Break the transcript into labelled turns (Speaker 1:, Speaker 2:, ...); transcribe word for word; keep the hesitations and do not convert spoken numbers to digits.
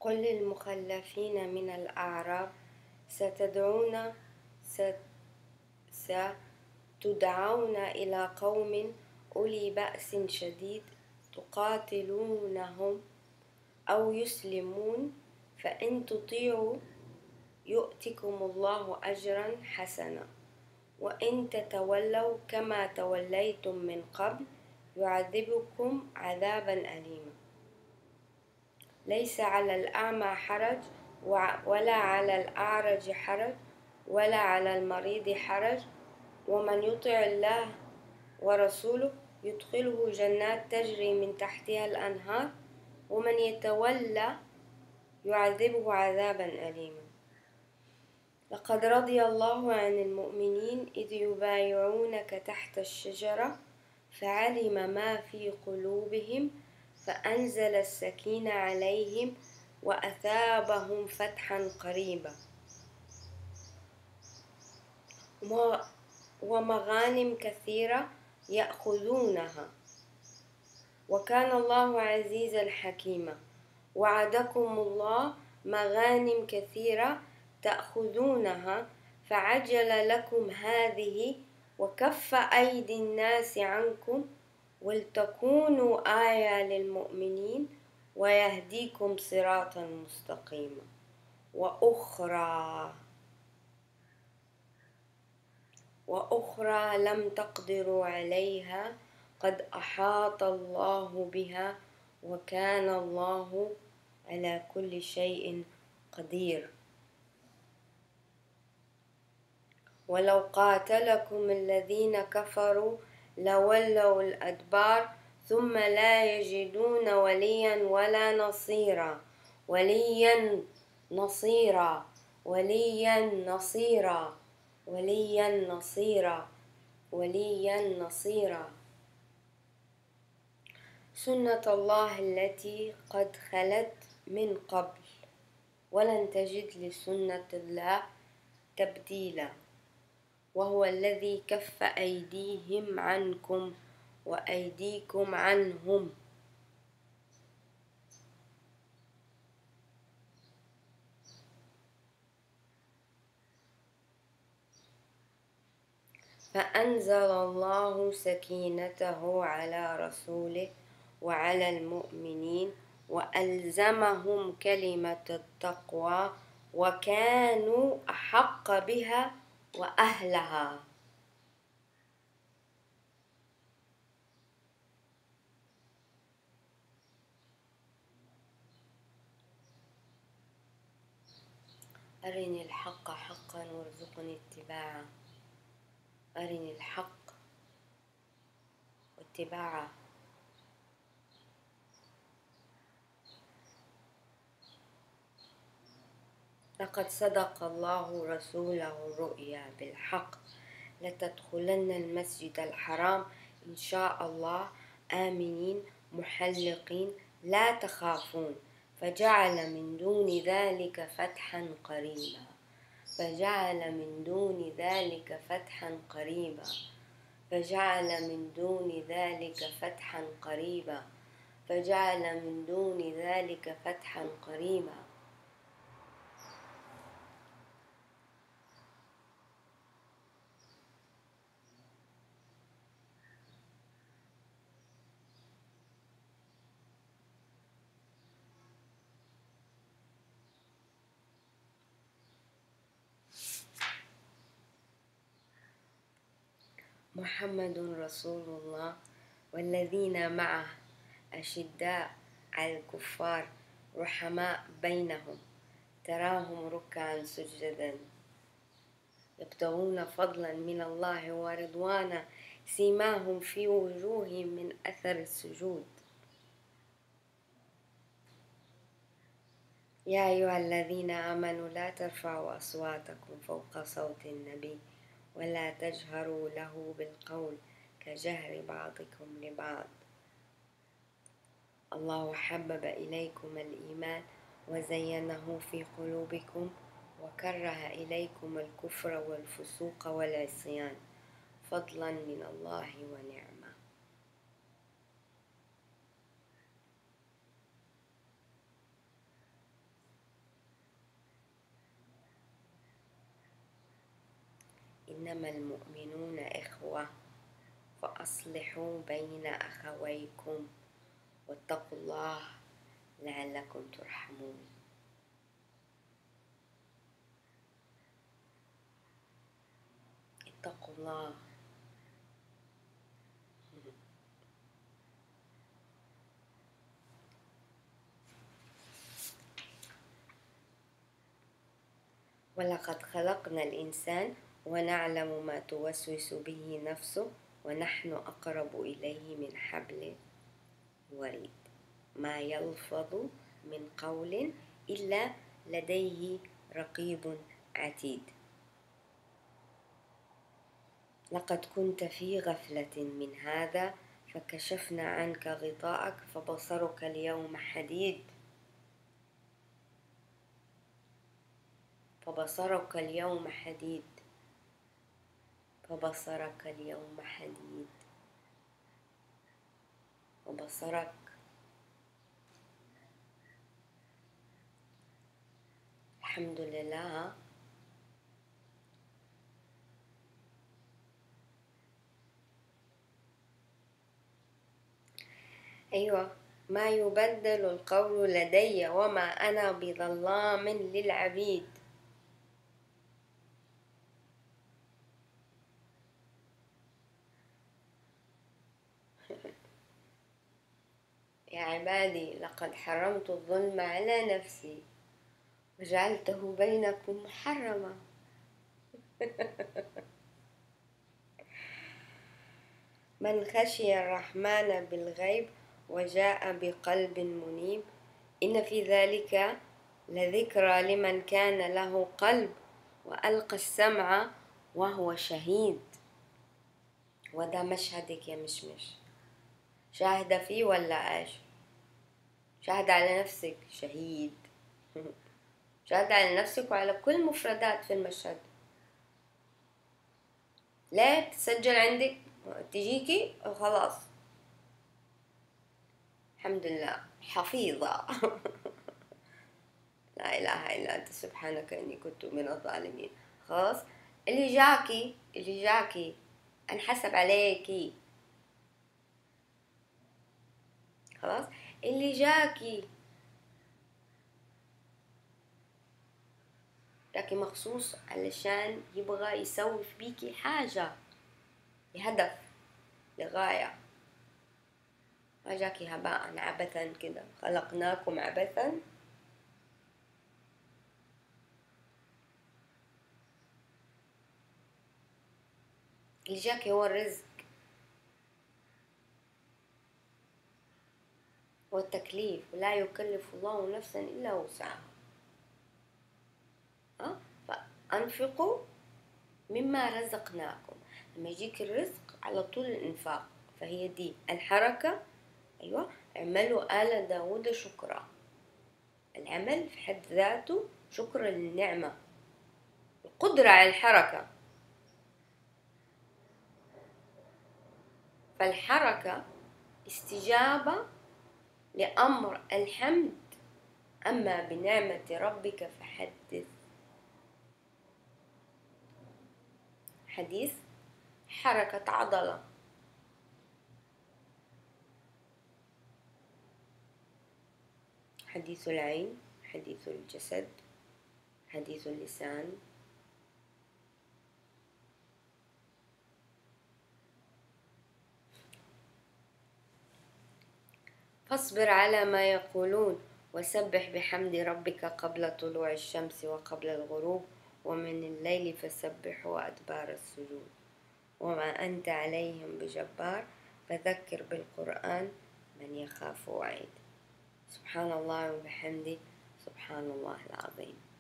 Speaker 1: قل للمخلفين من الأعراب ستدعون ستدعون إلى قوم أولي بأس شديد تقاتلونهم أو يسلمون فإن تطيعوا يؤتكم الله أجرا حسنا وإن تتولوا كما توليتم من قبل يعذبكم عذابا أليما. ليس على الأعمى حرج ولا على الأعرج حرج ولا على المريض حرج ومن يطع الله ورسوله يدخله جنات تجري من تحتها الأنهار ومن يتولى يعذبه عذابا أليما. لقد رضي الله عن المؤمنين إذ يبايعونك تحت الشجرة فعلم ما في قلوبهم فأنزل السكينة عليهم وأثابهم فتحا قريبا ومغانم كثيرة يأخذونها وكان الله عزيزا حكيما. وعدكم الله مغانم كثيرة تأخذونها فعجل لكم هذه وكف أيدي الناس عنكم ولتكونوا آية للمؤمنين ويهديكم صراطا مستقيما. وأخرى وأخرى لم تقدروا عليها قد أحاط الله بها وكان الله على كل شيء قدير. ولو قاتلكم الذين كفروا لولوا الأدبار ثم لا يجدون وليا ولا نصيرا وليا نصيرا وليا نصيرا وليا نصيرا وليا نصيرا. سنة الله التي قد خلت من قبل ولن تجد لسنة الله تبديلا. وهو الذي كف أيديهم عنكم وأيديكم عنهم فأنزل الله سكينته على رسوله وعلى المؤمنين وألزمهم كلمة التقوى وكانوا أحق بها وأهلها. أرني الحق حقا وارزقني اتباعه أرني الحق واتباعه. لقد صدق الله رسوله الرؤيا بالحق لتدخلن المسجد الحرام إن شاء الله آمنين محلقين لا تخافون فجعل من دون ذلك فتحا قريبا فجعل من دون ذلك فتحا قريبا فجعل من دون ذلك فتحا قريبا فجعل من دون ذلك فتحا قريبا. محمد رسول الله والذين معه أشداء على الكفار رحماء بينهم تراهم ركعا سجدا يبتغون فضلا من الله ورضوانا سيماهم في وجوههم من أثر السجود. يا أيها الذين آمنوا لا ترفعوا أصواتكم فوق صوت النبي ولا تجهروا له بالقول كجهر بعضكم لبعض. الله حبب إليكم الإيمان وزينه في قلوبكم وكره إليكم الكفر والفسوق والعصيان فضلا من الله ونعمة. إنما المؤمنون إخوة فأصلحوا بين أخويكم واتقوا الله لعلكم ترحمون. اتقوا الله. ولقد خلقنا الإنسان ونعلم ما توسوس به نفسه ونحن أقرب إليه من حبل الوريد. ما يلفظ من قول إلا لديه رقيب عتيد. لقد كنت في غفلة من هذا فكشفنا عنك غطاءك فبصرك اليوم حديد فبصرك اليوم حديد فبصرك اليوم حديد وبصرك. الحمد لله. أيوة، ما يبدل القول لدي وما أنا بظلام للعبيد. يا عبادي لقد حرمت الظلم على نفسي وجعلته بينكم محرما. من خشي الرحمن بالغيب وجاء بقلب منيب إن في ذلك لذكرى لمن كان له قلب وألقى السمع وهو شهيد. وده مشهدك يا مشمش، شاهدة فيه ولا ايش؟ شاهد على نفسك شهيد. شاهد على نفسك وعلى كل مفردات في المشهد. لا تسجل عندك تجيكي خلاص. الحمد لله حفيظة. لا إله إلا أنت سبحانك إني كنت من الظالمين. خلاص اللي جاكي اللي جاكي انحسب عليكي. خلاص اللي جاكي جاكي مخصوص علشان يبغى يسوي بيكي حاجة لهدف لغاية. ما جاكي هباء عبثا كده. خلقناكم عبثا. اللي جاكي هو الرزق والتكليف ولا يكلف الله نفسا إلا وسعها. أه؟ فأنفقوا مما رزقناكم. لما يجيك الرزق على طول الإنفاق. فهي دي الحركة. أيوة، اعملوا آل داود شكرا. العمل في حد ذاته شكر للنعمة، القدرة على الحركة. فالحركة استجابة لأمر الحمد. أما بنعمة ربك فحدث. حديث حركة عضلة. حديث العين، حديث الجسد، حديث اللسان. فاصبر على ما يقولون وسبح بحمد ربك قبل طلوع الشمس وقبل الغروب ومن الليل فسبح وأدبار السجود وما أنت عليهم بجبار فذكر بالقرآن من يخاف وعيد. سبحان الله وبحمده سبحان الله العظيم.